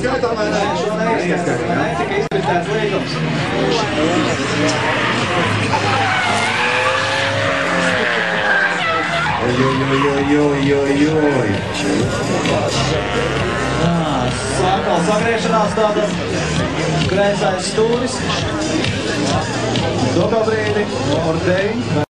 Skaitām vai ne? Šo neizskaitām, ne? Tika izkritēts līgums. Sākal sagriešanās tāda greizais stūris. Doka brīdi, numur 9.